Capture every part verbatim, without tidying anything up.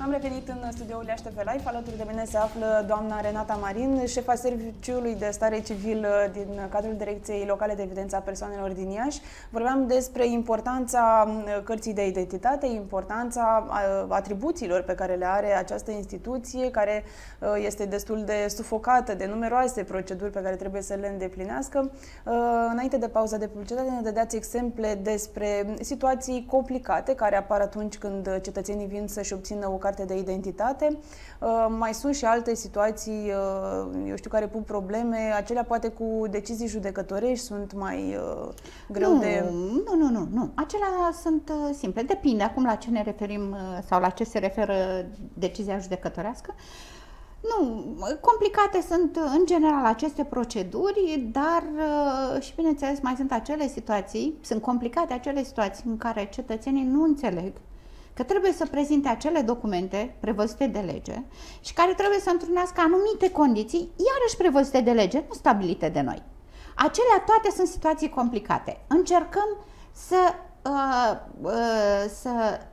Am revenit în studioul Iași T V Live. Alături de mine se află doamna Renata Marin, șefa Serviciului de Stare Civil din cadrul Direcției Locale de Evidență a Persoanelor din Iași. Vorbeam despre importanța cărții de identitate, importanța atribuțiilor pe care le are această instituție, care este destul de sufocată de numeroase proceduri pe care trebuie să le îndeplinească. Înainte de pauza de publicitate ne dădeați exemple despre situații complicate care apar atunci când cetățenii vin să-și obțină o carte de identitate. Mai sunt și alte situații, eu știu, care pun probleme, acelea poate cu decizii judecătorești sunt mai greu nu, de... Nu, nu, nu, nu. Acelea sunt simple. Depinde acum la ce ne referim sau la ce se referă decizia judecătorească. Nu, complicate sunt în general aceste proceduri, dar și bineînțeles mai sunt acele situații, sunt complicate acele situații în care cetățenii nu înțeleg că trebuie să prezinte acele documente prevăzute de lege și care trebuie să întrunească anumite condiții, iarăși prevăzute de lege, nu stabilite de noi. Acelea toate sunt situații complicate. Încercăm să, uh, uh, să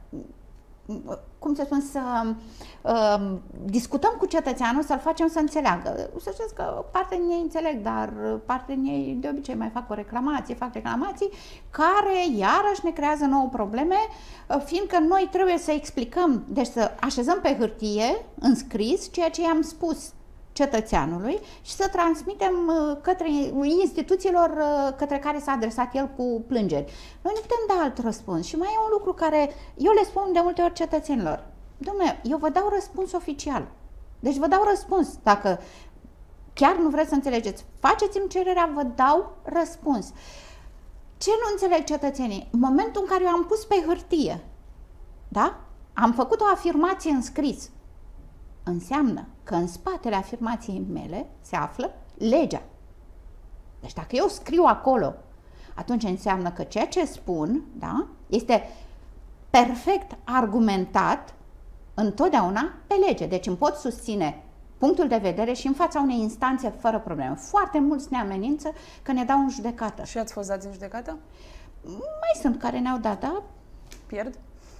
cum să spun, să uh, discutăm cu cetățeanul, să-l facem să înțeleagă. Să știți că partenerii ei înțeleg, dar partenerii de obicei mai fac o reclamație, fac reclamații care iarăși ne creează nouă probleme, fiindcă noi trebuie să explicăm, deci să așezăm pe hârtie, în scris, ceea ce i-am spus cetățeanului și să transmitem către instituțiilor către care s-a adresat el cu plângeri. Noi nu putem da alt răspuns. Și mai e un lucru care eu le spun de multe ori cetățenilor. Dom'le, eu vă dau răspuns oficial. Deci vă dau răspuns. Dacă chiar nu vreți să înțelegeți, faceți-mi cererea, vă dau răspuns. Ce nu înțeleg cetățenii? În momentul în care eu am pus pe hârtie, da? Am făcut o afirmație în scris, înseamnă că în spatele afirmației mele se află legea. Deci dacă eu scriu acolo, atunci înseamnă că ceea ce spun, da, este perfect argumentat întotdeauna pe lege. Deci îmi pot susține punctul de vedere și în fața unei instanțe fără probleme. Foarte mulți ne amenință că ne dau în judecată. Și ați fost dați în judecată? Mai sunt care ne-au dat, da? Pierd?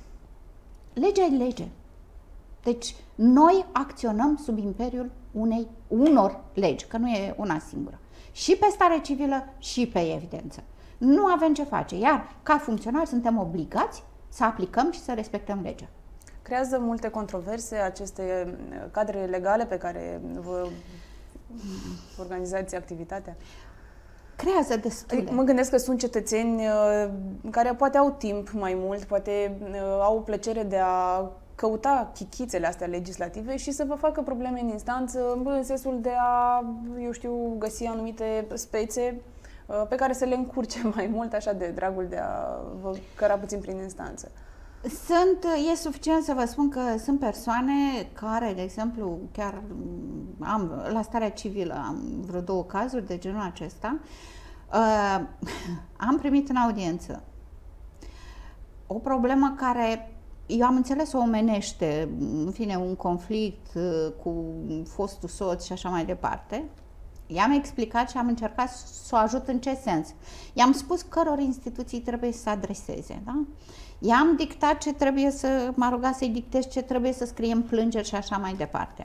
Legea e lege. Deci noi acționăm sub imperiul unei, unor legi, că nu e una singură. Și pe stare civilă și pe evidență. Nu avem ce face, iar ca funcționari suntem obligați să aplicăm și să respectăm legea. Creează multe controverse aceste cadre legale pe care vă organizați activitatea? Creează destule. Mă gândesc că sunt cetățeni care poate au timp mai mult, poate au plăcere de a căuta chichițele astea legislative și să vă facă probleme în instanță, în sensul de a, eu știu, găsi anumite spețe pe care să le încurce mai mult, așa, de dragul de a vă căra puțin prin instanță. Sunt, e suficient să vă spun că sunt persoane care, de exemplu, chiar am, la starea civilă am vreo două cazuri de genul acesta, uh, am primit în audiență o problemă care eu am înțeles o omenește, în fine, un conflict cu fostul soț și așa mai departe. I-am explicat și am încercat să o ajut în ce sens. I-am spus căror instituții trebuie să se adreseze, da? I-am dictat ce trebuie să, m-a rugat să-i dictez ce trebuie să scriem plângeri și așa mai departe.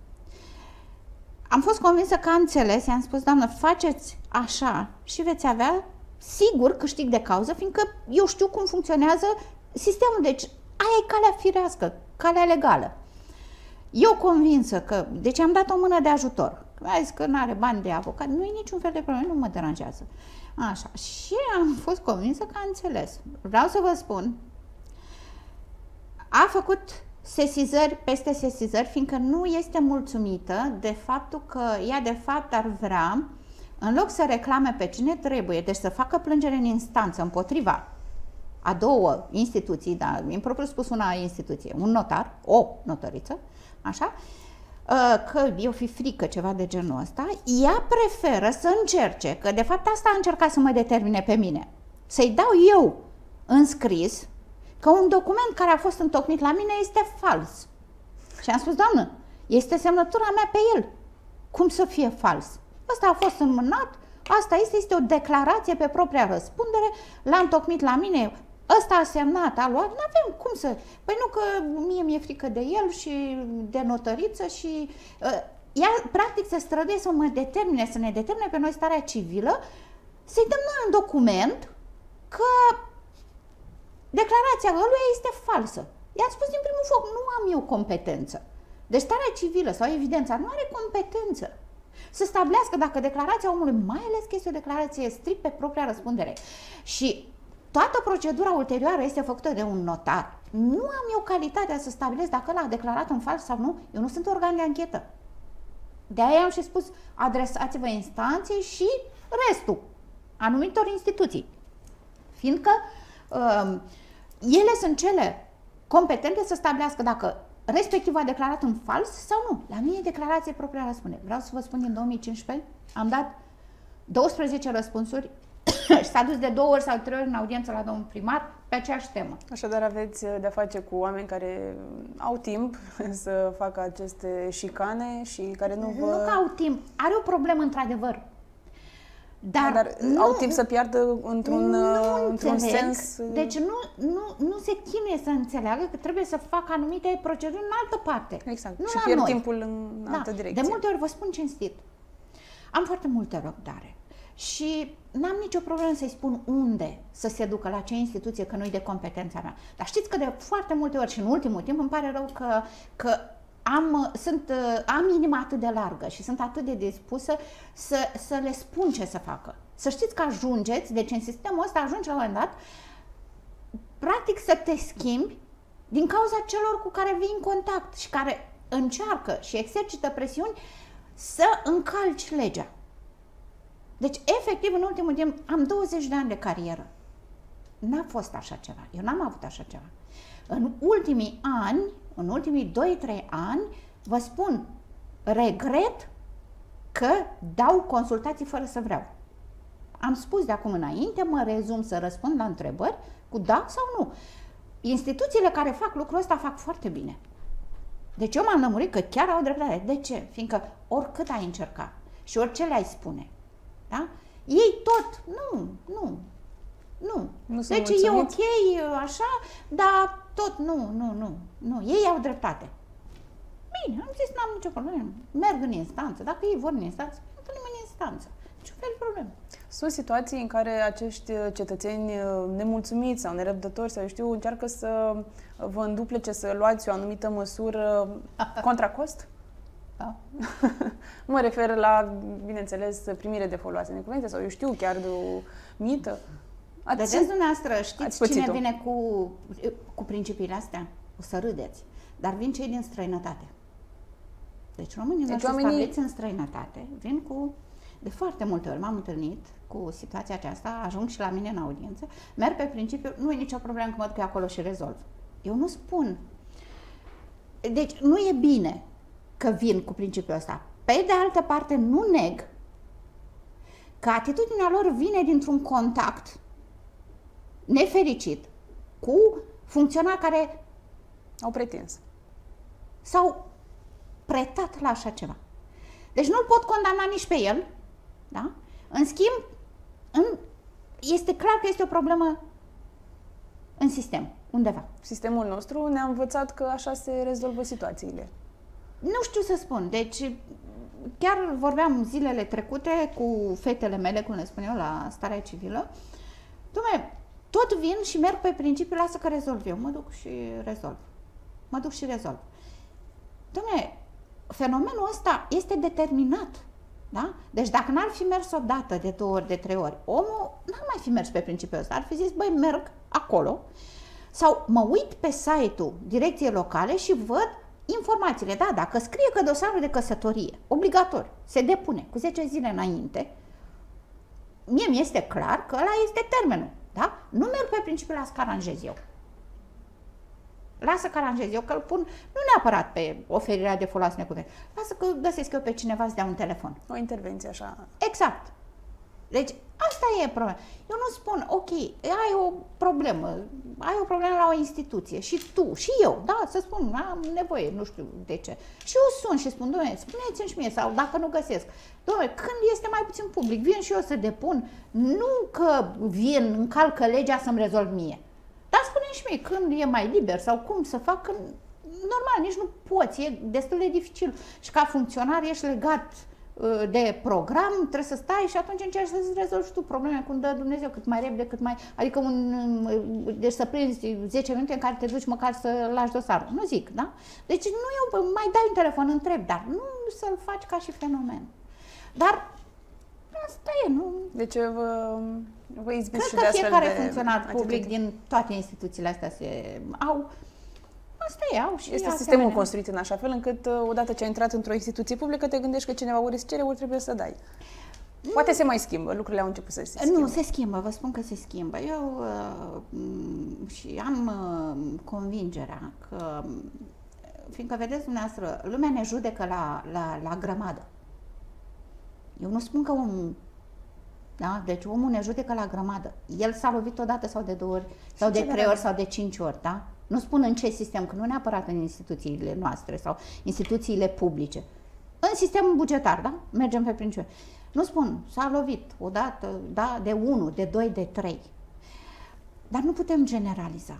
Am fost convinsă că a înțeles, i-am spus, doamnă, faceți așa și veți avea sigur câștig de cauză, fiindcă eu știu cum funcționează sistemul, deci aia e calea firească, calea legală. Eu convinsă că, deci am dat o mână de ajutor. A zis că nu are bani de avocat, nu e niciun fel de problemă, nu mă deranjează. Așa, și am fost convinsă că a înțeles. Vreau să vă spun, a făcut sesizări peste sesizări, fiindcă nu este mulțumită de faptul că ea de fapt ar vrea, în loc să reclame pe cine trebuie, deci să facă plângere în instanță împotriva a două instituții, dar impropriu spus una instituție, un notar, o notăriță, așa, că eu fi frică, ceva de genul ăsta, ea preferă să încerce, că de fapt asta a încercat să mă determine pe mine, să-i dau eu în scris că un document care a fost întocmit la mine este fals. Și am spus, doamnă, este semnătura mea pe el. Cum să fie fals? Ăsta a fost înmânat, asta este, este o declarație pe propria răspundere, l-a întocmit la mine ăsta a semnat, a luat, nu avem cum să... Păi nu că mie mi-e frică de el și de notăriță și... Uh, ea, practic, se străduie să mă determine, să ne determine pe noi starea civilă, să-i dăm noi un document că declarația lui este falsă. I-am spus din primul foc, nu am eu competență. Deci starea civilă sau evidența nu are competență să stabilească dacă declarația omului, mai ales că este o declarație strict pe propria răspundere și toată procedura ulterioară este făcută de un notar. Nu am eu calitatea să stabilesc dacă l-a declarat în fals sau nu. Eu nu sunt organ de anchetă. De-aia am și spus, adresați-vă instanței și restul anumitor instituții. Fiindcă uh, ele sunt cele competente să stabilească dacă respectiv a declarat în fals sau nu. La mine e declarație propria răspundere. Vreau să vă spun, din două mii cincisprezece am dat douăsprezece răspunsuri și s-a dus de două ori sau trei ori în audiență la domnul primar pe aceeași temă. Așadar aveți de-a face cu oameni care au timp să facă aceste șicane și care nu vă... Nu că au timp, are o problemă într-adevăr. Dar, Dar nu, au timp să piardă într-un, într-un sens... Deci nu, nu, nu se chinuie să înțeleagă că trebuie să facă anumite proceduri în altă parte. Exact. Nu și la pierd noi. timpul în Da. altă direcție. De multe ori vă spun cinstit. Am foarte multă răbdare. Și n-am nicio problemă să-i spun unde să se ducă, la ce instituție, că nu-i de competența mea. Dar știți că de foarte multe ori și în ultimul timp îmi pare rău că, că am, sunt, am inima atât de largă și sunt atât de dispusă să, să le spun ce să facă. Să știți că ajungeți, deci în sistemul ăsta ajungi la un moment dat, practic să te schimbi din cauza celor cu care vii în contact și care încearcă și exercită presiuni să încalci legea. Deci, efectiv, în ultimul timp, am douăzeci de ani de carieră. N-a fost așa ceva. Eu n-am avut așa ceva. În ultimii ani, în ultimii doi trei ani, vă spun, regret că dau consultații fără să vreau. Am spus de acum înainte, mă rezum să răspund la întrebări cu da sau nu. Instituțiile care fac lucrul ăsta fac foarte bine. Deci eu m-am lămurit că chiar au dreptate. De ce? Fiindcă oricât ai încerca și orice le-ai spune, da? Ei tot, nu, nu, nu. nu deci e ok, așa, dar tot, nu, nu, nu, nu. Ei au dreptate. Bine, am zis, n-am nicio problemă. Merg în instanță. Dacă ei vor în instanță, întâlnim în instanță. Niciun fel de problemă. Sunt situații în care acești cetățeni nemulțumiți sau nerăbdători sau eu știu, încearcă să vă înduplece, să luați o anumită măsură contra cost? Da. Mă refer la, bineînțeles, primire de foloase necuvinte sau eu știu, chiar de o mită. Ați, Vedeți dumneavoastră, știți cine vine cu, cu principiile astea? O să râdeți. Dar vin cei din străinătate. Deci românii deci oamenii... stabiliți în străinătate vin cu... De foarte multe ori m-am întâlnit cu situația aceasta, ajung și la mine în audiență, merg pe principiu, nu e nicio problemă că mă duc acolo și rezolv. Eu nu spun. Deci nu e bine că vin cu principiul ăsta. Pe de altă parte, nu neg că atitudinea lor vine dintr-un contact nefericit cu funcționari care au pretins. S-au pretat la așa ceva. Deci nu-l pot condamna nici pe el, da? În schimb, în, este clar că este o problemă în sistem, undeva. Sistemul nostru ne-a învățat că așa se rezolvă situațiile. Nu știu să spun. Deci, chiar vorbeam zilele trecute cu fetele mele, cum le spun eu, la starea civilă. Dumne, tot vin și merg pe principiul, lasă că rezolv eu. Mă duc și rezolv. Mă duc și rezolv. Dumne, fenomenul ăsta este determinat. Da? Deci dacă n-ar fi mers o dată, de două ori, de trei ori, omul n-ar mai fi mers pe principiul ăsta. Ar fi zis, băi, merg acolo sau mă uit pe site-ul direcției locale și văd informațiile. Da, dacă scrie că dosarul de căsătorie, obligatoriu, se depune cu zece zile înainte, mie mi este clar că ăla este termenul. Da? Nu merg pe principiul ăla să aranjez eu. Lasă că aranjez eu, că îl pun nu neapărat pe oferirea de foloase necuvinte. Lasă că găsesc eu pe cineva să dea un telefon. O intervenție așa. Exact. Deci asta e problema. Eu nu spun, ok, ai o problemă, ai o problemă la o instituție și tu, și eu, da, să spun, am nevoie, nu știu de ce. Și eu sun și spun, dom'le, spuneți-mi și mie, sau dacă nu găsesc, dom'le, când este mai puțin public, vin și eu să depun, nu că vin, încalcă legea să-mi rezolv mie. spun și mie când e mai liber sau cum să fac, când, normal, nici nu poți, e destul de dificil. Și ca funcționar ești legat de program, trebuie să stai și atunci încerci să-ți rezolvi tu probleme, cum dă Dumnezeu, cât mai repede, cât mai... Adică un, deci să prinzi zece minute în care te duci măcar să lași dosarul. Nu zic, da? Deci nu eu, mai dai un telefon, întreb, dar nu să-l faci ca și fenomen. Dar asta e, nu... Deci vă, vă izbiți și de astfel de... Cred că fiecare funcționar public din toate instituțiile astea se au... Asta e, au și este sistemul construit în așa fel încât odată ce ai intrat într-o instituție publică te gândești că cineva ori îți cere, ori trebuie să dai. Poate se mai schimbă, lucrurile au început să se schimbe. Nu, se schimbă, vă spun că se schimbă. Eu uh, și am uh, convingerea că, fiindcă vedeți dumneavoastră, lumea ne judecă la, la, la grămadă. Eu nu spun că omul, da? Deci omul ne judecă la grămadă. El s-a lovit odată sau de două ori, sau de trei ori, sau de cinci ori, da? Nu spun în ce sistem, că nu neapărat în instituțiile noastre sau instituțiile publice. În sistemul bugetar, da? Mergem pe principiu. Nu spun, s-a lovit odată, da, de unu, de doi, de trei. Dar nu putem generaliza.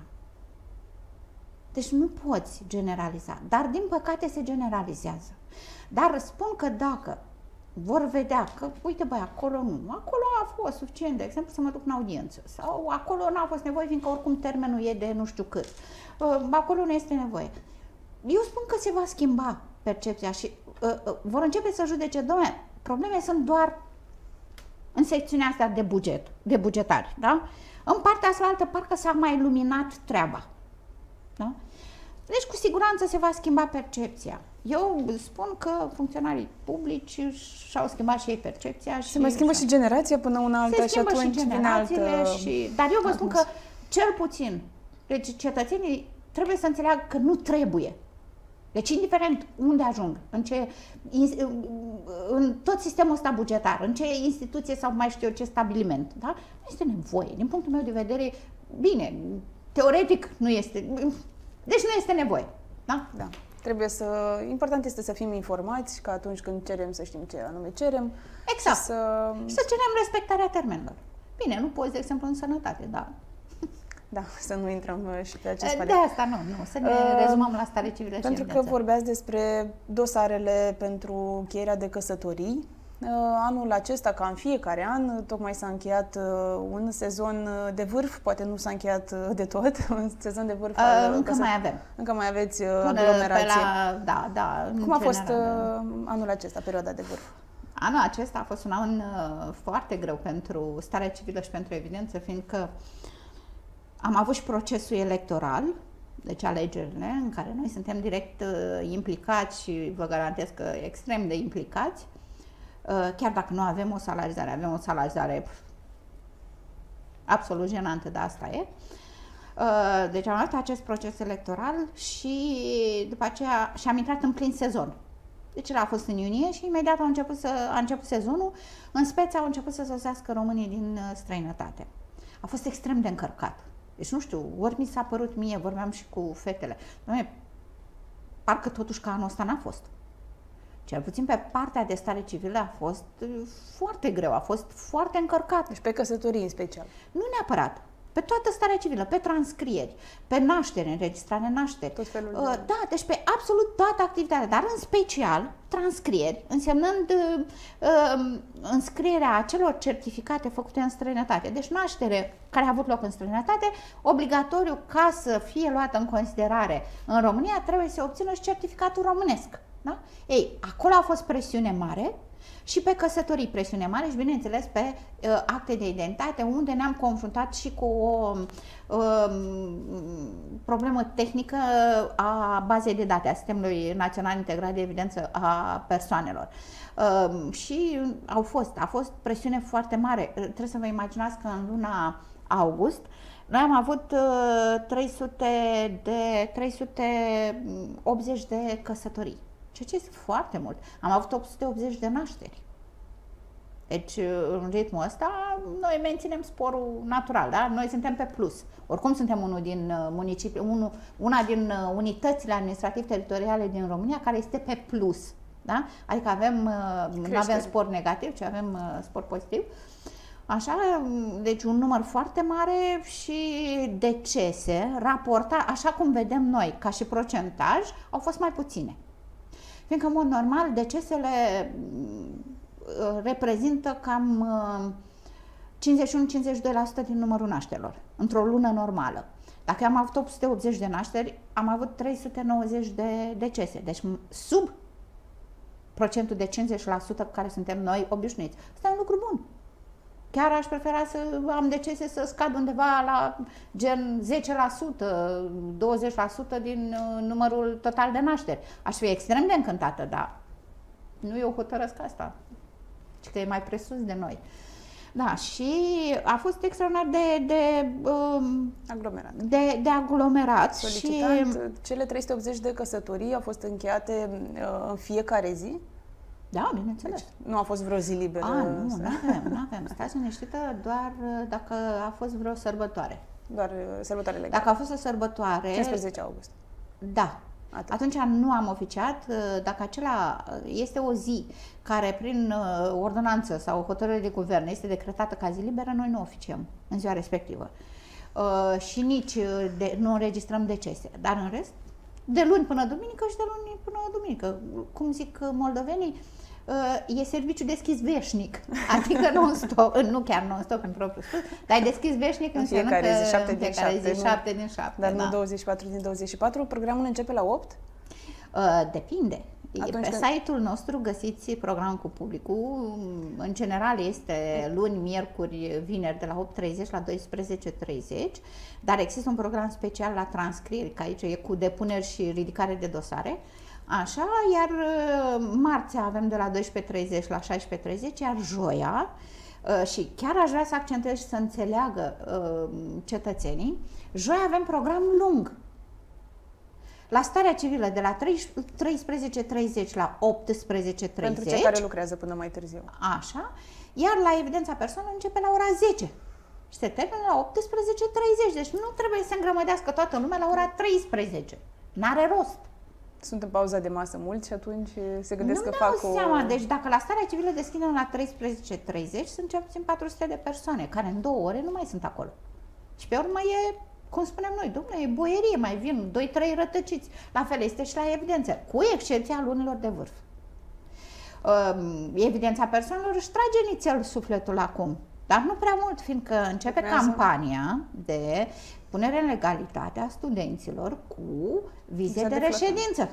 Deci nu poți generaliza. Dar din păcate se generalizează. Dar spun că dacă vor vedea că, uite băi, acolo nu, acolo a fost suficient, de exemplu, să mă duc în audiență, sau acolo n-a fost nevoie, fiindcă oricum termenul e de nu știu cât, acolo nu este nevoie. Eu spun că se va schimba percepția și uh, uh, vor începe să judece, dom'le, probleme sunt doar în secțiunea asta de buget, de bugetari, da? În partea asta altă, parcă s-a mai luminat treaba, da? Deci, cu siguranță se va schimba percepția. Eu spun că funcționarii publici și-au schimbat și ei percepția. Și se mai schimbă și generația până una alta se și atunci și vine altă... Și... Dar eu vă spun că, cel puțin, deci cetățenii trebuie să înțeleagă că nu trebuie. Deci, indiferent unde ajung, în ce, în tot sistemul ăsta bugetar, în ce instituție sau mai știu eu ce stabiliment, da? Nu este nevoie. Din punctul meu de vedere, bine, teoretic nu este, deci nu este nevoie, da? Da. Trebuie să, important este să fim informați, că atunci când cerem să știm ce anume cerem. Exact. Și să, și să cerem respectarea termenelor. Bine, nu poți, de exemplu, în sănătate, da. Da, să nu intrăm și pe acest palier. De asta nu, nu, să ne uh, rezumăm la stare civilă și pentru că vorbeați despre dosarele pentru încheierea de căsătorii. Uh, anul acesta, ca în fiecare an, tocmai s-a încheiat uh, un sezon de vârf, poate nu s-a încheiat uh, de tot, un sezon de vârf. Uh, al, încă căsă... mai avem. Încă mai aveți uh, aglomerație. La, da, da, Cum a fost uh, anul acesta, perioada de vârf? Anul acesta a fost un an uh, foarte greu pentru starea civilă și pentru evidență, fiindcă am avut și procesul electoral, deci alegerile, în care noi suntem direct uh, implicați și vă garantez că extrem de implicați, uh, chiar dacă nu avem o salarizare, avem o salarizare absolut jenantă, dar asta e. Uh, deci am avut acest proces electoral și după aceea și am intrat în plin sezon. Deci el a fost în iunie și imediat a început, să, a început sezonul, în speță au început să sosească românii din străinătate. A fost extrem de încărcat. Deci nu știu, ori mi s-a părut mie, vorbeam și cu fetele, doamne, parcă totuși că anul ăsta n-a fost. Cel puțin pe partea de stare civilă a fost foarte greu, a fost foarte încărcat. Deci pe căsătorii în special. Nu neapărat. Pe toată starea civilă, pe transcrieri, pe naștere, înregistrare nașteri. Tot felul de... Uh, da, deci pe absolut toată activitatea, dar în special transcrieri, însemnând uh, uh, înscrierea acelor certificate făcute în străinătate. Deci naștere care a avut loc în străinătate, obligatoriu ca să fie luată în considerare în România, trebuie să obțină și certificatul românesc. Da? Ei, acolo a fost presiune mare. Și pe căsătorii presiune mare și, bineînțeles, pe uh, acte de identitate, unde ne-am confruntat și cu o uh, problemă tehnică a bazei de date, a Sistemului Național Integrat de Evidență a Persoanelor. Uh, și au fost, a fost presiune foarte mare. Trebuie să vă imaginați că în luna august noi am avut uh, trei sute de, trei sute optzeci de căsătorii. Ceea ce este foarte mult. Am avut opt sute optzeci de nașteri. Deci, în ritmul ăsta, noi menținem sporul natural, da? Noi suntem pe plus. Oricum suntem unul din municipii, unul, una din unitățile administrativ-teritoriale din România care este pe plus, da? Adică avem, nu avem spor negativ, ci avem spor pozitiv. Așa, deci un număr foarte mare și decese, raporta, așa cum vedem noi, ca și procentaj, au fost mai puține. Fiindcă, în mod normal, decesele reprezintă cam cincizeci și unu cincizeci și doi la sută din numărul nașterilor, într-o lună normală. Dacă am avut opt sute optzeci de nașteri, am avut trei sute nouăzeci de decese, deci sub procentul de cincizeci la sută cu care suntem noi obișnuiți. Asta e un lucru bun. Chiar aș prefera să am decese să scad undeva la gen zece la sută, douăzeci la sută din numărul total de nașteri. Aș fi extrem de încântată, dar nu eu hotărăsc asta, ci că e mai presus de noi. Da, și a fost extraordinar de, de, um, aglomerat. de, de aglomerat. Solicitant, și cele trei sute optzeci de căsătorii au fost încheiate uh, în fiecare zi? Da, bineînțeles. Deci, nu a fost vreo zi liberă? A, nu, nu avem, nu avem. Stați liniștită doar dacă a fost vreo sărbătoare. Doar sărbătoare legale. Dacă a fost o sărbătoare... cincisprezece august. Da. Atât. Atunci nu am oficiat. Dacă acela este o zi care prin ordonanță sau hotărâre de guvern este decretată ca zi liberă, noi nu oficiem în ziua respectivă. Uh, și nici de, nu înregistrăm decese. Dar în rest, de luni până duminică și de luni până duminică. Cum zic moldovenii, uh, e serviciu deschis veșnic. Adică non-stop, nu chiar non-stop în propriu spus, dar e deschis veșnic în fiecare zi, șapte din șapte, zi, șapte din șapte. Dar da. nu douăzeci și patru din douăzeci și patru? Programul începe la opt? Uh, depinde. Atunci pe când... site-ul nostru găsiți programul cu publicul. În general este luni, miercuri, vineri de la opt treizeci la doisprezece treizeci, dar există un program special la transcrieri, că aici e cu depuneri și ridicare de dosare. Așa, iar marțea avem de la douăsprezece treizeci la șaisprezece treizeci, iar joia, și chiar aș vrea să accentuez și să înțeleagă cetățenii, joi avem program lung. La starea civilă de la treisprezece treizeci la optsprezece treizeci. Pentru cei care lucrează până mai târziu. Așa. Iar la evidența persoană începe la ora zece. Și se termină la optsprezece treizeci. Deci nu trebuie să se îngrămădească toată lumea la ora treisprezece. N-are rost. Sunt în pauza de masă mulți și atunci se gândesc nu că fac o... Nu seama. Deci dacă la starea civilă deschidem la treisprezece treizeci, sunt cel puțin patru sute de persoane care în două ore nu mai sunt acolo. Și pe urmă e... Cum spunem noi, domnule, e boierie, mai vin doi trei rătăciți. La fel este și la evidență, cu excepția lunilor de vârf. Uh, evidența persoanelor își trage nițel sufletul acum, dar nu prea mult, fiindcă începe Urmează. campania de punere în legalitate a studenților cu vize de, de reședință.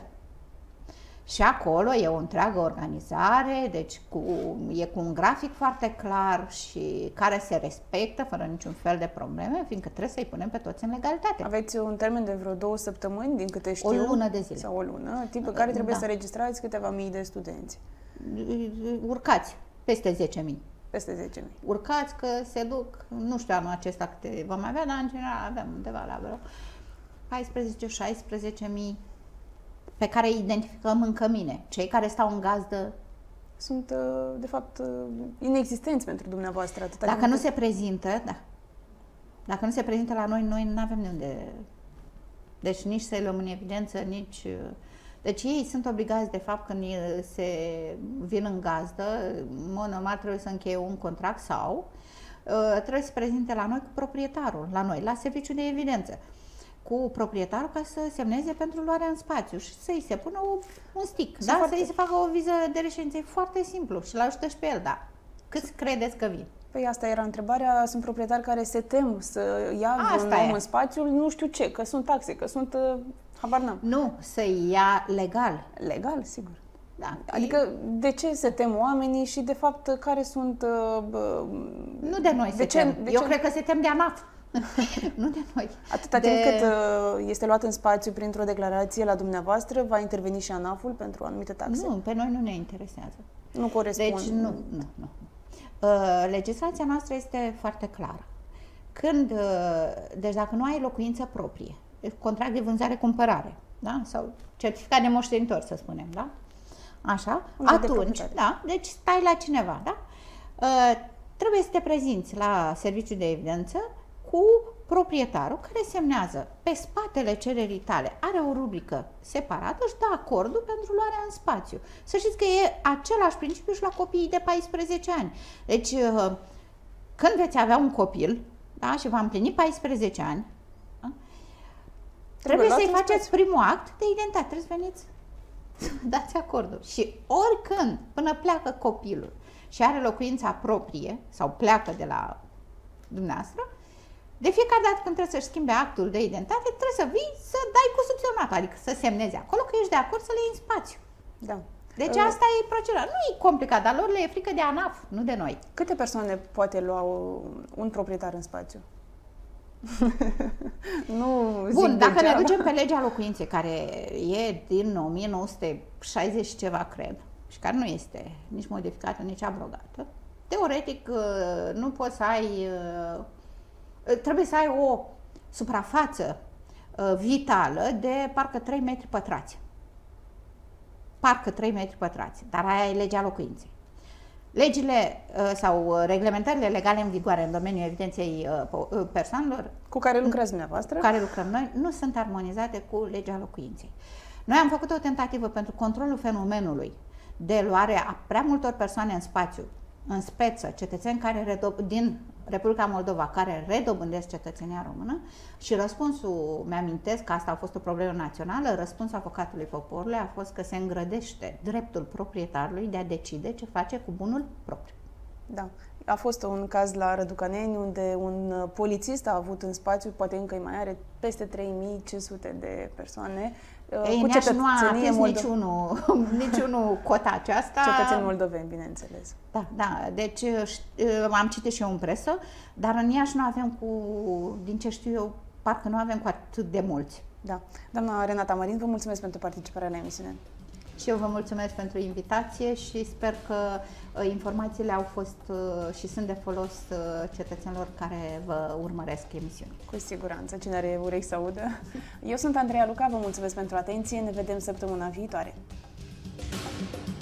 Și acolo e o întreagă organizare, deci cu, e cu un grafic foarte clar și care se respectă fără niciun fel de probleme, fiindcă trebuie să-i punem pe toți în legalitate. Aveți un termen de vreo două săptămâni, din câte știu? O lună de zile. Sau o lună, timp în care trebuie da. să registrați câteva mii de studenți. Urcați, peste zece mii. Peste zece mii. Urcați că se duc, nu știu anul acesta câte vom avea, dar în general avem undeva la vreo paisprezece șaisprezece mii. Pe care îi identificăm în cămine. Cei care stau în gazdă sunt, de fapt, inexistenți pentru dumneavoastră. Atâta Dacă nu se prezintă, da. Dacă nu se prezintă la noi, noi nu avem de unde. Deci nici să-i luăm în evidență, nici... Deci ei sunt obligați, de fapt, când se vin în gazdă, în mod normal trebuie să încheie un contract sau trebuie să se prezinte la noi cu proprietarul, la noi, la serviciul de evidență, cu proprietarul ca să semneze pentru luarea în spațiu și să-i se pună o, un stick, da? Foarte... să-i se facă o viză de reședință. E foarte simplu și l-ajută și pe el, da. Câți credeți că vin? Păi asta era întrebarea. Sunt proprietari care se tem să ia un om în spațiu, nu știu ce, că sunt taxe, că sunt... habar n-am. Nu, să ia legal. Legal, sigur. Da. Adică de ce se tem oamenii și de fapt care sunt... Uh, nu de noi de se ce, tem. De Eu ce? cred că se tem de ANAF. Nu de noi. Atâta de... timp cât uh, este luat în spațiu printr-o declarație la dumneavoastră, va interveni și ANAF-ul pentru anumite taxe? Nu, pe noi nu ne interesează. Nu corespund. Deci nu, nu, nu. Uh, legislația noastră este foarte clară. Când, uh, deci dacă nu ai locuință proprie, contract de vânzare-cumpărare, da? Sau certificat de moștenitor, să spunem, da? Așa, Unde atunci, de da, deci stai la cineva, da? Uh, trebuie să te prezinți la serviciul de evidență cu proprietarul care semnează pe spatele cererii tale, are o rubrică separată și dă acordul pentru luarea în spațiu. Să știți că e același principiu și la copiii de paisprezece ani. Deci, când veți avea un copil, da, și va împlini paisprezece ani, da, trebuie, trebuie să-i faceți primul act de identitate, trebuie să veniți, dați acordul. Și oricând, până pleacă copilul și are locuința proprie sau pleacă de la dumneavoastră, de fiecare dată când trebuie să-și schimbe actul de identitate, trebuie să vii să dai cu subsemnatul, adică să semnezi acolo că ești de acord să le iei în spațiu. Da. Deci asta e procedura. Nu e complicat, dar lor le e frică de ANAF, nu de noi. Câte persoane poate lua un proprietar în spațiu? Nu zic Bun, dacă degeaba. ne ducem pe legea locuinței, care e din o mie nouă sute șaizeci ceva, cred, și care nu este nici modificată, nici abrogată, teoretic nu poți să ai, trebuie să ai o suprafață vitală de parcă trei metri pătrați. Parcă trei metri pătrați, dar aia e legea locuinței. Legile sau reglementările legale în vigoare în domeniul evidenței persoanelor cu care lucrați dumneavoastră, cu care lucrăm noi, nu sunt armonizate cu legea locuinței. Noi am făcut o tentativă pentru controlul fenomenului de luare a prea multor persoane în spațiu, în speță, cetățeni care din Republica Moldova care redobândesc cetățenia română, și răspunsul, mi-amintesc că asta a fost o problemă națională, răspunsul avocatului poporului a fost că se îngrădește dreptul proprietarului de a decide ce face cu bunul propriu. Da. A fost un caz la Răducaneni unde un polițist a avut în spațiu, poate încă mai are, peste trei mii cinci sute de persoane. Ei, cu cetățenie nu a atins niciunul, niciunul cota aceasta. Cetățeni moldoveni, bineînțeles. Da, da, deci am citit și eu în presă, dar în Iași nu avem cu, din ce știu eu, parcă nu avem cu atât de mulți. Da. Doamna Renata Marin, vă mulțumesc pentru participarea la emisiune. Și eu vă mulțumesc pentru invitație și sper că uh, informațiile au fost uh, și sunt de folos uh, cetățenilor care vă urmăresc emisiunea. Cu siguranță, cine are urechi să audă. Eu sunt Andreea Luca, vă mulțumesc pentru atenție, ne vedem săptămâna viitoare.